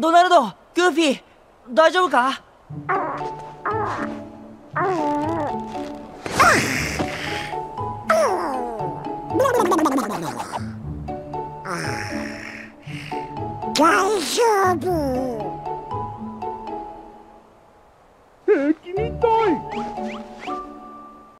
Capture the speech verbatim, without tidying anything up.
ドナルド、グーフィー、大丈夫か？ 大丈夫。